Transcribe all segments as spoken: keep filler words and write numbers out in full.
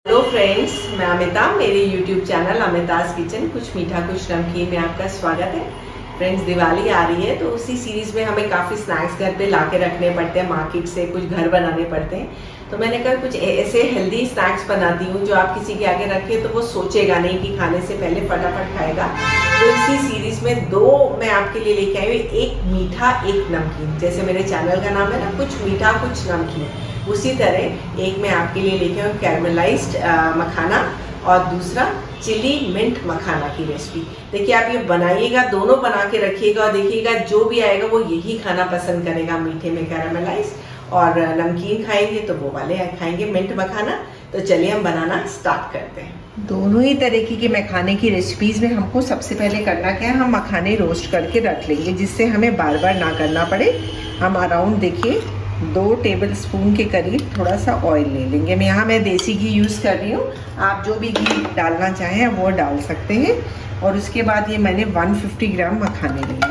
Hello friends, मैं अमिता। मेरे YouTube channel अमिता's kitchen कुछ मीठा कुछ नमकीन में आपका स्वागत है। फ्रेंड्स, दिवाली आ रही है तो उसी सीरीज में हमें काफ़ी स्नैक्स घर पे लाके रखने पड़ते हैं, मार्केट से कुछ घर बनाने पड़ते हैं। तो मैंने कहा कुछ ऐसे हेल्दी स्नैक्स बनाती हूँ जो आप किसी के आगे रखें तो वो सोचेगा नहीं कि खाने से पहले फटाफट खाएगा। तो इसी सीरीज में दो मैं आपके लिए लेके आई हूँ, एक मीठा एक नमकीन। जैसे मेरे चैनल का नाम है ना, कुछ मीठा कुछ नमकीन, उसी तरह एक मैं आपके लिए लेके आई हूँ कैरमलाइज्ड मखाना और दूसरा चिली मिंट मखाना की रेसिपी। देखिए, आप ये बनाइएगा, दोनों बना के रखिएगा और देखिएगा जो भी आएगा वो यही खाना पसंद करेगा। मीठे में कैरमलाइज और नमकीन खाएंगे तो वो वाले खाएंगे मिंट मखाना। तो चलिए हम बनाना स्टार्ट करते हैं। दोनों ही तरीके की मखाने की रेसिपीज में हमको सबसे पहले करना क्या है, हम मखाने रोस्ट करके रख लेंगे जिससे हमें बार बार ना करना पड़े। हम अराउंड देखिए दो टेबल स्पून के करीब थोड़ा सा ऑयल ले लेंगे। मैं यहाँ मैं देसी घी यूज़ कर रही हूँ, आप जो भी घी डालना चाहें वो डाल सकते हैं। और उसके बाद ये मैंने एक सौ पचास ग्राम मखाने लिए।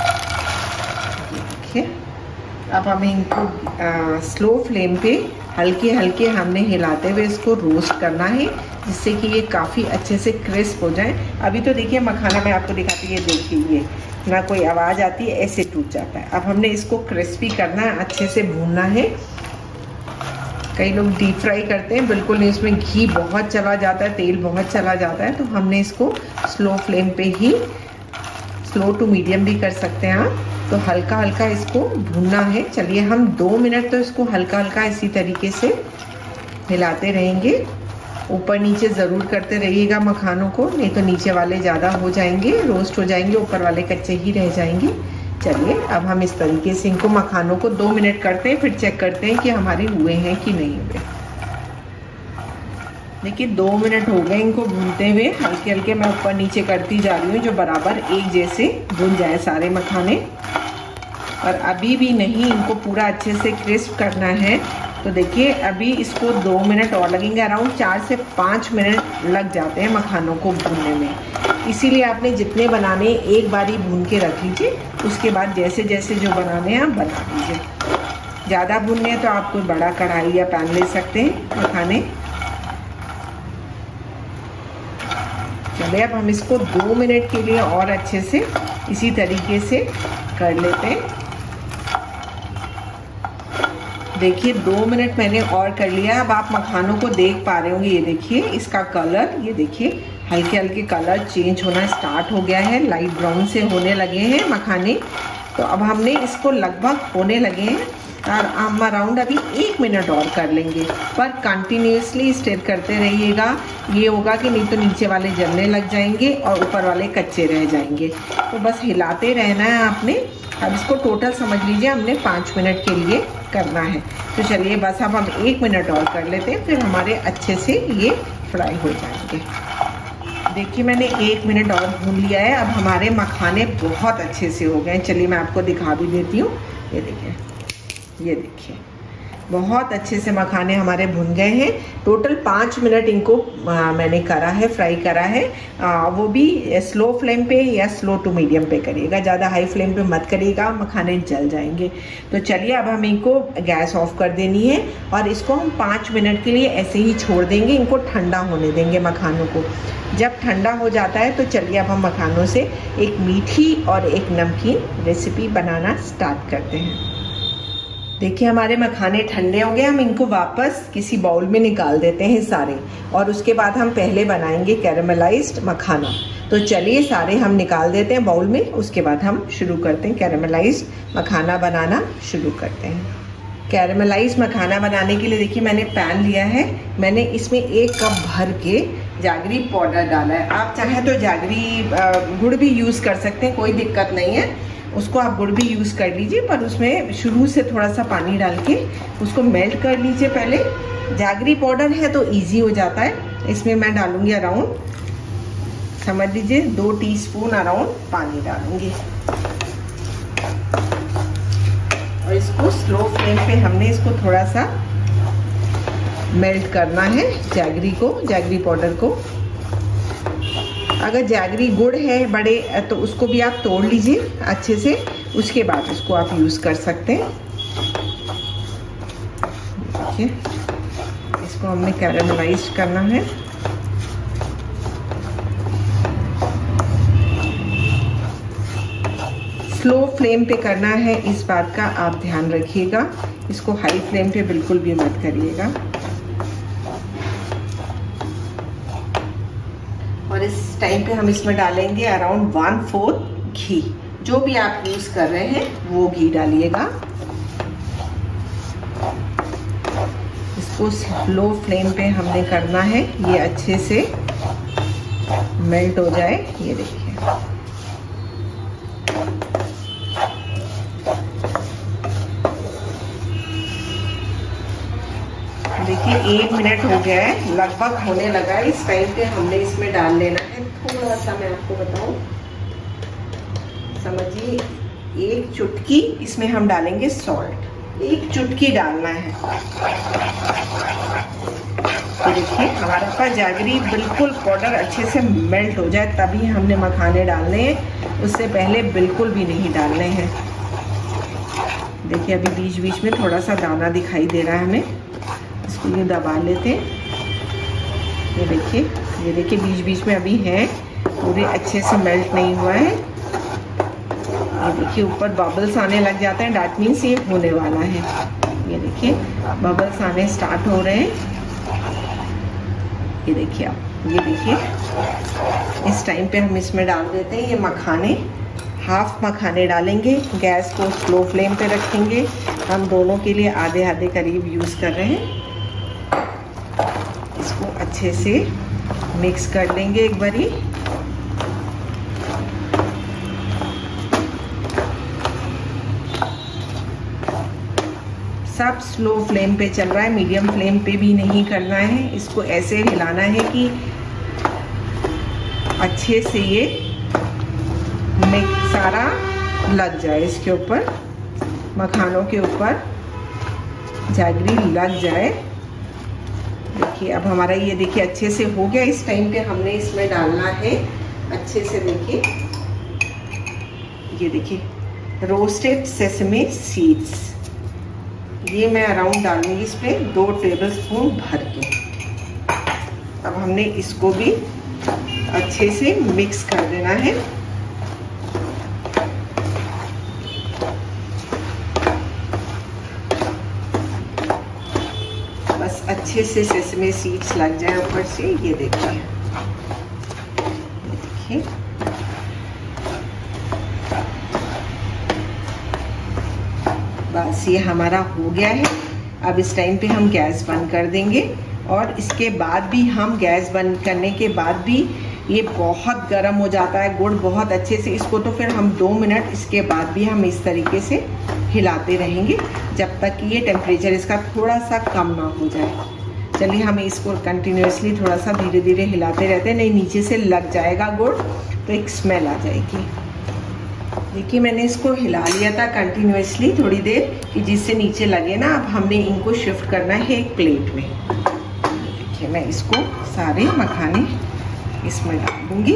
देखिए, अब हमें इनको स्लो फ्लेम पे हल्के हल्के हमने हिलाते हुए इसको रोस्ट करना है जिससे कि ये काफ़ी अच्छे से क्रिस्प हो जाए। अभी तो देखिए मखाना मैं आपको दिखाती है, देखिए ये ना कोई आवाज़ आती है, ऐसे टूट जाता है। अब हमने इसको क्रिस्पी करना है, अच्छे से भूनना है। कई लोग डीप फ्राई करते हैं, बिल्कुल नहीं, उसमें घी बहुत चला जाता है, तेल बहुत चला जाता है। तो हमने इसको स्लो फ्लेम पे ही, स्लो टू मीडियम भी कर सकते हैं आप, तो हल्का हल्का इसको भूनना है। चलिए हम दो मिनट तो इसको हल्का हल्का इसी तरीके से हिलाते रहेंगे। ऊपर नीचे ज़रूर करते रहिएगा मखानों को, नहीं तो नीचे वाले ज़्यादा हो जाएंगे, रोस्ट हो जाएंगे, ऊपर वाले कच्चे ही रह जाएंगे। चलिए अब हम इस तरीके से इनको मखानों को दो मिनट करते हैं, फिर चेक करते हैं कि हमारे हुए हैं कि नहीं हुए। देखिए दो मिनट हो गए इनको भूनते हुए, हल्के हल्के मैं ऊपर नीचे करती जा रही हूँ जो बराबर एक जैसे भून जाए सारे मखाने। और अभी भी नहीं, इनको पूरा अच्छे से क्रिस्प करना है। तो देखिए अभी इसको दो मिनट और लगेंगे, अराउंड चार से पाँच मिनट लग जाते हैं मखानों को भूनने में। इसीलिए आपने जितने बनाने एक बार ही भून के रख लीजिए, उसके बाद जैसे जैसे जो बनाने हैं आप बना लीजिए। ज़्यादा भूनने हैं तो आप कोई बड़ा कढ़ाई या पैन ले सकते हैं मखाने। चलिए अब हम इसको दो मिनट के लिए और अच्छे से इसी तरीके से कर लेते हैं। देखिए दो मिनट मैंने और कर लिया। अब आप मखानों को देख पा रहे होंगे, ये देखिए इसका कलर, ये देखिए हल्के हल्के कलर चेंज होना स्टार्ट हो गया है, लाइट ब्राउन से होने लगे हैं मखाने। तो अब हमने इसको लगभग होने लगे हैं और हम अराउंड अभी एक मिनट और कर लेंगे, पर कंटिन्यूसली स्टिर करते रहिएगा। ये होगा कि नहीं तो नीचे वाले जलने लग जाएंगे और ऊपर वाले कच्चे रह जाएंगे। तो बस हिलाते रहना है आपने। अब इसको टोटल समझ लीजिए हमने पाँच मिनट के लिए करना है। तो चलिए बस अब हम एक मिनट और कर लेते हैं, फिर हमारे अच्छे से ये फ्राई हो जाएंगे। देखिए मैंने एक मिनट और भून लिया है। अब हमारे मखाने बहुत अच्छे से हो गए। चलिए मैं आपको दिखा भी देती हूँ। ये देखिए, ये देखिए बहुत अच्छे से मखाने हमारे भुन गए हैं। टोटल पाँच मिनट इनको आ, मैंने करा है, फ्राई करा है। आ, वो भी स्लो फ्लेम पे या स्लो टू मीडियम पे करिएगा, ज़्यादा हाई फ्लेम पे मत करिएगा, मखाने जल जाएंगे। तो चलिए अब हम इनको गैस ऑफ कर देनी है और इसको हम पाँच मिनट के लिए ऐसे ही छोड़ देंगे। इनको ठंडा होने देंगे मखानों को। जब ठंडा हो जाता है तो चलिए अब हम मखानों से एक मीठी और एक नमकीन रेसिपी बनाना स्टार्ट करते हैं। देखिए हमारे मखाने ठंडे हो गए, हम इनको वापस किसी बाउल में निकाल देते हैं सारे, और उसके बाद हम पहले बनाएंगे कैरमलाइज्ड मखाना। तो चलिए सारे हम निकाल देते हैं बाउल में, उसके बाद हम शुरू करते हैं कैरमलाइज्ड मखाना बनाना शुरू करते हैं। कैरमलाइज्ड मखाना बनाने के लिए देखिए मैंने पैन लिया है, मैंने इसमें एक कप भर के जैगरी पाउडर डाला है। आप चाहें तो जैगरी गुड़ भी यूज़ कर सकते हैं, कोई दिक्कत नहीं है, उसको आप गुड़ भी यूज़ कर लीजिए, पर उसमें शुरू से थोड़ा सा पानी डाल के उसको मेल्ट कर लीजिए पहले। जैगरी पाउडर है तो इजी हो जाता है। इसमें मैं डालूंगी अराउंड, समझ लीजिए दो टीस्पून अराउंड पानी डालूंगी और इसको स्लो फ्लेम पे हमने इसको थोड़ा सा मेल्ट करना है, जैगरी को, जैगरी पाउडर को। अगर जैगरी गुड़ है बड़े तो उसको भी आप तोड़ लीजिए अच्छे से, उसके बाद उसको आप यूज़ कर सकते हैं। देखिए इसको हमने कैरेमलाइज करना है। स्लो फ्लेम पे करना है, इस बात का आप ध्यान रखिएगा। इसको हाई फ्लेम पे बिल्कुल भी मत करिएगा। और इस टाइम पे हम इसमें डालेंगे अराउंड वन फोर्थ घी। जो भी आप यूज कर रहे हैं वो घी डालिएगा। इसको स्लो फ्लेम पे हमने करना है, ये अच्छे से मेल्ट हो जाए। ये देखिए, देखिए एक मिनट हो गया है, लगभग होने लगा है। इस टाइम पे हमने इसमें डाल लेना है थोड़ा सा, मैं आपको बताऊं, समझिए एक चुटकी इसमें हम डालेंगे सॉल्ट, एक चुटकी डालना है। तो देखिए हमारा का जैगरी बिल्कुल पाउडर अच्छे से मेल्ट हो जाए तभी हमने मखाने डालने हैं, उससे पहले बिल्कुल भी नहीं डालने हैं। देखिए अभी बीच बीच में थोड़ा सा दाना दिखाई दे रहा है हमें, इसको ये दबा लेते हैं। ये देखिए, ये देखिए बीच बीच में अभी है, पूरे अच्छे से मेल्ट नहीं हुआ है। ये देखिए ऊपर बबल्स आने लग जाते हैं, डैट मीन्स ये होने वाला है। ये देखिए बबल्स आने स्टार्ट हो रहे हैं। ये देखिए आप, ये देखिए इस टाइम पे हम इसमें डाल देते हैं ये मखाने। हाफ मखाने डालेंगे, गैस को स्लो फ्लेम पे रखेंगे। हम दोनों के लिए आधे आधे करीब यूज़ कर रहे हैं। इसको अच्छे से मिक्स कर लेंगे एक बारी। सब स्लो फ्लेम पे चल रहा है, मीडियम फ्लेम पे भी नहीं करना है। इसको ऐसे हिलाना है कि अच्छे से ये मिक्स सारा लग जाए, इसके ऊपर मखानों के ऊपर जैगरी लग जाए। देखिए अब हमारा ये देखिए अच्छे से हो गया। इस टाइम पे हमने इसमें डालना है अच्छे से, देखिए ये देखिए रोस्टेड सेसमे सीड्स, ये मैं अराउंड डालूंगी इस पे दो टेबलस्पून भर के। अब हमने इसको भी अच्छे से मिक्स कर देना है। बस अच्छे से सेसमे सीड्स लग जाए ऊपर से। ये देखिए, ये देखिए बस ये हमारा हो गया है। अब इस टाइम पे हम गैस बंद कर देंगे। और इसके बाद भी हम गैस बंद करने के बाद भी ये बहुत गर्म हो जाता है गुड़ बहुत अच्छे से। इसको तो फिर हम दो मिनट इसके बाद भी हम इस तरीके से हिलाते रहेंगे जब तक कि ये टेम्परेचर इसका थोड़ा सा कम ना हो जाए। चलिए हम इसको कंटिन्यूसली थोड़ा सा धीरे धीरे हिलाते रहते हैं, नहीं नीचे से लग जाएगा गुड़ तो एक स्मेल आ जाएगी। देखिए मैंने इसको हिला लिया था कंटिन्यूसली थोड़ी देर कि जिससे नीचे लगे ना। अब हमने इनको शिफ्ट करना है एक प्लेट में। देखिए मैं इसको सारे मखाने इसमें डाल दूंगी।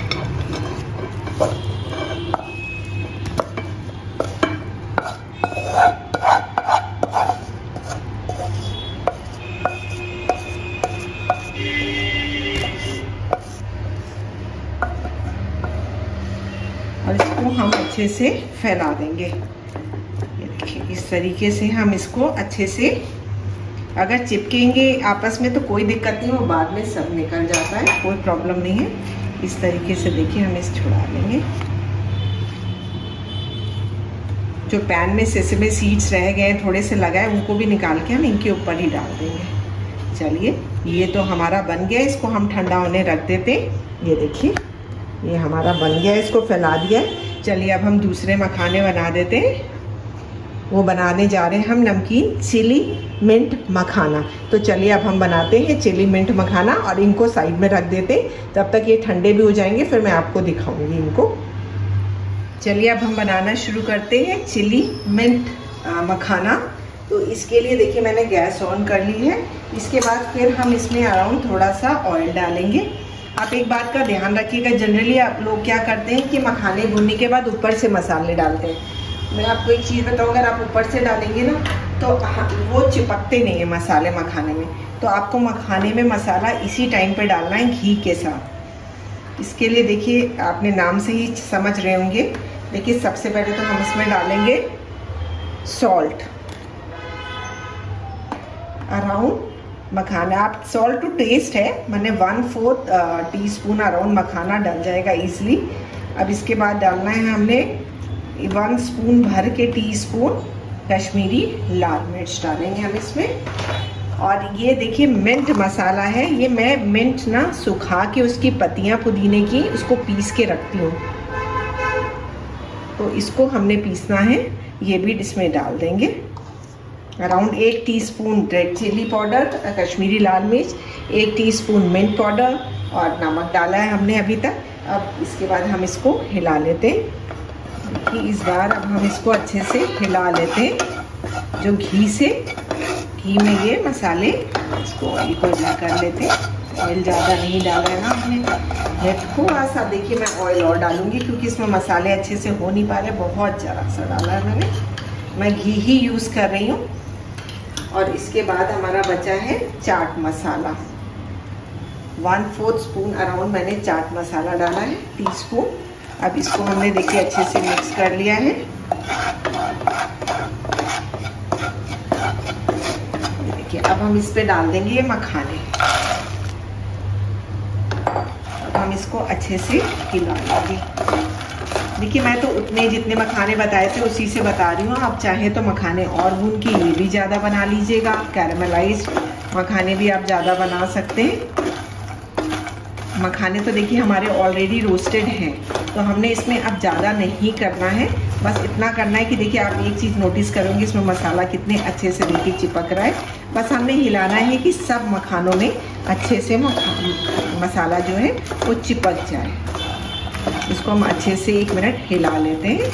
और इसको हम अच्छे से फैला देंगे। ये देखिए इस तरीके से हम इसको अच्छे से, अगर चिपकेंगे आपस में तो कोई दिक्कत नहीं, वो बाद में सब निकल जाता है, कोई प्रॉब्लम नहीं है। इस तरीके से देखिए हम इस छुड़ा लेंगे। जो पैन में सेसमे सीड्स रह गए थोड़े से लगाए उनको भी निकाल के हम इनके ऊपर ही डाल देंगे। चलिए ये तो हमारा बन गया, इसको हम ठंडा होने रख देते। ये देखिए ये हमारा बन गया, इसको फैला दिया। चलिए अब हम दूसरे मखाने बना देते हैं। वो बनाने जा रहे हैं हम नमकीन चिली मिंट मखाना। तो चलिए अब हम बनाते हैं चिली मिंट मखाना और इनको साइड में रख देते हैं। तब तक ये ठंडे भी हो जाएंगे, फिर मैं आपको दिखाऊंगी इनको। चलिए अब हम बनाना शुरू करते हैं चिली मिंट मखाना। तो इसके लिए देखिए मैंने गैस ऑन कर ली है। इसके बाद फिर हम इसमें अराउंड थोड़ा सा ऑयल डालेंगे। आप एक बात का ध्यान रखिएगा, जनरली आप लोग क्या करते हैं कि मखाने भूनने के बाद ऊपर से मसाले डालते हैं। मैं आपको एक चीज़ बताऊँ, अगर आप ऊपर से डालेंगे ना तो वो चिपकते नहीं है मसाले मखाने में। तो आपको मखाने में मसाला इसी टाइम पे डालना है घी के साथ। इसके लिए देखिए आपने नाम से ही समझ रहे होंगे। देखिए सबसे पहले तो हम इसमें डालेंगे सॉल्ट अराउंड मखाना। आप सॉल्ट टू टेस्ट है, मैंने one fourth teaspoon around makhana डल जाएगा इजीली। अब इसके बाद डालना है हमने वन स्पून भर के टी स्पून कश्मीरी लाल मिर्च डालेंगे हम इसमें। और ये देखिए मिंट मसाला है, ये मैं मिंट ना सुखा के उसकी पत्तियां पुदीने की उसको पीस के रखती हूँ, तो इसको हमने पीसना है, ये भी इसमें डाल देंगे। अराउंड एक teaspoon red chili powder Kashmiri लाल मिर्च, एक टीस्पून मिंट पाउडर और नमक डाला है हमने अभी तक। अब इसके बाद हम इसको हिला लेते हैं। कि इस बार अब हम इसको अच्छे से हिला लेते हैं, जो घी से घी में ये मसाले इसको ऑयल को कर लेते हैं। ऑयल ज़्यादा नहीं डाला है ना हमने, थोड़ा सा देखिए मैं ऑयल और डालूंगी क्योंकि इसमें मसाले अच्छे से हो नहीं पा रहे, बहुत ज़रा सा डाला है मैंने। मैं घी ही यूज़ कर रही हूँ। और इसके बाद हमारा बचा है chaat masala, one fourth spoon around मैंने चाट मसाला डाला है, टी स्पून। अब इसको हमने देखिए अच्छे से मिक्स कर लिया है। देखिए अब हम इस पे डाल देंगे ये मखाने। अब हम इसको अच्छे से हिला लेंगे। देखिए मैं तो उतने जितने मखाने बताए थे उसी से बता रही हूँ। आप चाहे तो मखाने और भून के ये भी ज़्यादा बना लीजिएगा, कैरामेलाइज्ड मखाने भी आप ज़्यादा बना सकते हैं। मखाने तो देखिए हमारे ऑलरेडी रोस्टेड हैं, तो हमने इसमें अब ज़्यादा नहीं करना है, बस इतना करना है कि देखिए आप एक चीज़ नोटिस करोगे इसमें मसाला कितने अच्छे से देखिए चिपक रहा है। बस हमने हिलाना है कि सब मखानों में अच्छे से मसाला जो है वो चिपक जाए। इसको हम अच्छे से एक मिनट हिला लेते हैं।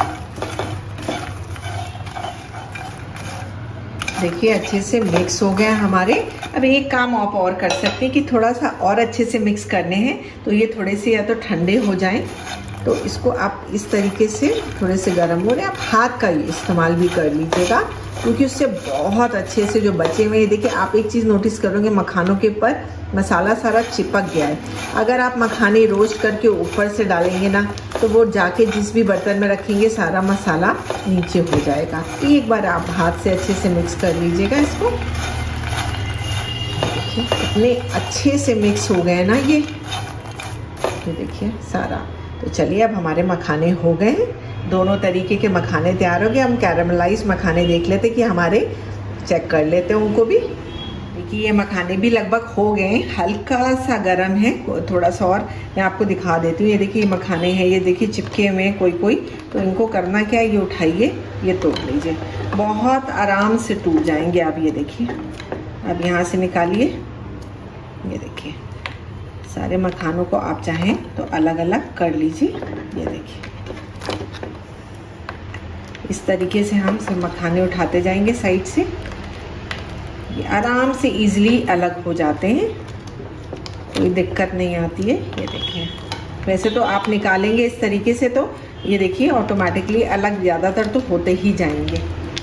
देखिए अच्छे से मिक्स हो गया हमारे। अब एक काम आप और कर सकते हैं कि थोड़ा सा और अच्छे से मिक्स करने हैं, तो ये थोड़े से या तो ठंडे हो जाएं, तो इसको आप इस तरीके से थोड़े से गर्म हो रहे, आप हाथ का इस्तेमाल भी कर लीजिएगा क्योंकि उससे बहुत अच्छे से जो बचे हुए हैं। देखिए आप एक चीज़ नोटिस करोगे मखानों के ऊपर मसाला सारा चिपक गया है। अगर आप मखाने रोस्ट करके ऊपर से डालेंगे ना, तो वो जाके जिस भी बर्तन में रखेंगे सारा मसाला नीचे हो जाएगा। एक बार आप हाथ से अच्छे से मिक्स कर लीजिएगा इसको। इतने अच्छे से मिक्स हो गए ना ये, ये देखिए सारा। तो चलिए अब हमारे मखाने हो गए, दोनों तरीके के मखाने तैयार हो गए। हम कैरामलाइज मखाने देख लेते कि हमारे, चेक कर लेते हैं उनको भी। देखिए ये मखाने भी लगभग हो गए, हल्का सा गर्म है थोड़ा सा, और मैं आपको दिखा देती हूँ। ये देखिए मखाने हैं, ये देखिए चिपके हुए हैं कोई कोई, तो इनको करना क्या है, ये उठाइए, ये तोड़ लीजिए, बहुत आराम से टूट जाएंगे आप। ये देखिए अब यहाँ से निकालिए, ये देखिए सारे मखानों को आप चाहें तो अलग अलग कर लीजिए। ये देखिए इस तरीके से हम सब मखाने उठाते जाएंगे साइड से, ये आराम से इजीली अलग हो जाते हैं, कोई दिक्कत नहीं आती है। ये देखिए वैसे तो आप निकालेंगे इस तरीके से तो ये देखिए ऑटोमेटिकली अलग ज़्यादातर तो होते ही जाएंगे।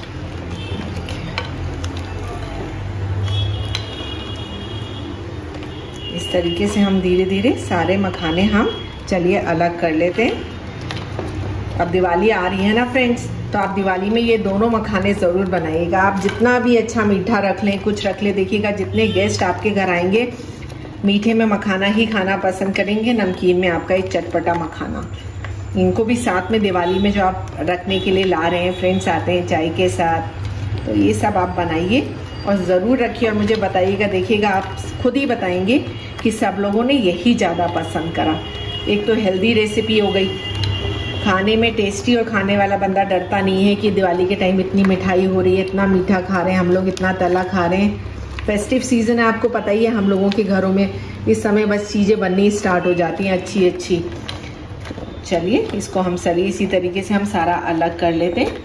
इस तरीके से हम धीरे धीरे सारे मखाने हम चलिए अलग कर लेते हैं। अब दिवाली आ रही है ना फ्रेंड्स, तो आप दिवाली में ये दोनों मखाने ज़रूर बनाइएगा। आप जितना भी अच्छा मीठा रख लें, कुछ रख लें, देखिएगा जितने गेस्ट आपके घर आएंगे मीठे में मखाना ही खाना पसंद करेंगे, नमकीन में आपका एक चटपटा मखाना। इनको भी साथ में दिवाली में जो आप रखने के लिए ला रहे हैं, फ्रेंड्स आते हैं चाय के साथ, तो ये सब आप बनाइए और ज़रूर रखिए और मुझे बताइएगा। देखिएगा आप खुद ही बताएंगे कि सब लोगों ने यही ज़्यादा पसंद करा। एक तो हेल्दी रेसिपी हो गई, खाने में टेस्टी, और खाने वाला बंदा डरता नहीं है कि दिवाली के टाइम इतनी मिठाई हो रही है, इतना मीठा खा रहे हैं हम लोग, इतना तला खा रहे हैं। फेस्टिव सीज़न है, आपको पता ही है हम लोगों के घरों में इस समय बस चीज़ें बननी स्टार्ट हो जाती हैं अच्छी अच्छी। तो चलिए इसको हम सभी इसी तरीके से हम सारा अलग कर लेते हैं।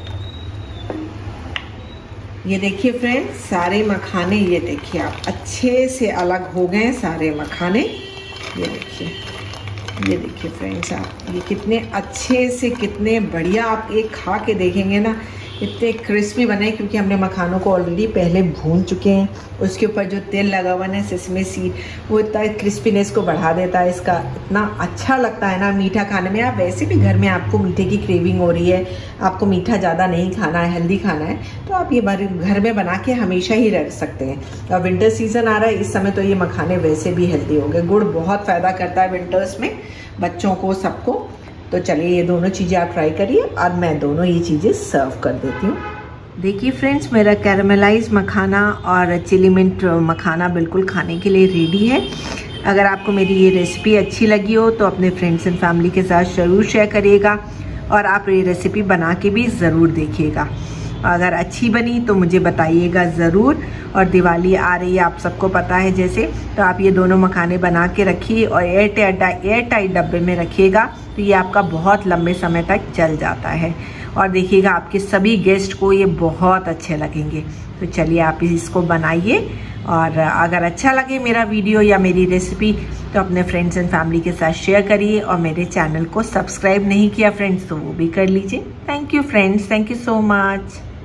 ये देखिए फ्रेंड्स सारे मखाने, ये देखिए आप अच्छे से अलग हो गए सारे मखाने। ये देखिए, ये देखिए फ्रेंड्स आप, ये कितने अच्छे से, कितने बढ़िया, आप एक खा के देखेंगे ना इतने क्रिस्पी बने क्योंकि हमने मखानों को ऑलरेडी पहले भून चुके हैं। उसके ऊपर जो तेल लगा हुआ है सेसमे सीड, वो इतना क्रिस्पीनेस को बढ़ा देता है। इसका इतना अच्छा लगता है ना मीठा खाने में। आप वैसे भी घर में आपको मीठे की क्रेविंग हो रही है, आपको मीठा ज़्यादा नहीं खाना है, हेल्दी खाना है, तो आप ये घर में बना के हमेशा ही रख सकते हैं। और विंटर सीजन आ रहा है, इस समय तो ये मखाने वैसे भी हेल्दी हो गए। गुड़ बहुत फ़ायदा करता है विंटर्स में, बच्चों को, सबको। तो चलिए ये दोनों चीज़ें आप ट्राई करिए और मैं दोनों ये चीज़ें सर्व कर देती हूँ। देखिए फ्रेंड्स, मेरा कैरामेलाइज मखाना और चिली मिंट मखाना बिल्कुल खाने के लिए रेडी है। अगर आपको मेरी ये रेसिपी अच्छी लगी हो तो अपने फ्रेंड्स एंड फैमिली के साथ ज़रूर शेयर करिएगा और आप ये रेसिपी बना के भी ज़रूर देखिएगा। अगर अच्छी बनी तो मुझे बताइएगा ज़रूर। और दिवाली आ रही है, आप सबको पता है जैसे, तो आप ये दोनों मखाने बना के रखिए और एयर टाइट एयर टाइट डब्बे में रखिएगा, तो ये आपका बहुत लंबे समय तक चल जाता है। और देखिएगा आपके सभी गेस्ट को ये बहुत अच्छे लगेंगे। तो चलिए आप इसको बनाइए, और अगर अच्छा लगे मेरा वीडियो या मेरी रेसिपी तो अपने फ्रेंड्स एंड फैमिली के साथ शेयर करिए। और मेरे चैनल को सब्सक्राइब नहीं किया फ्रेंड्स तो वो भी कर लीजिए। Thank you friends, thank you so much.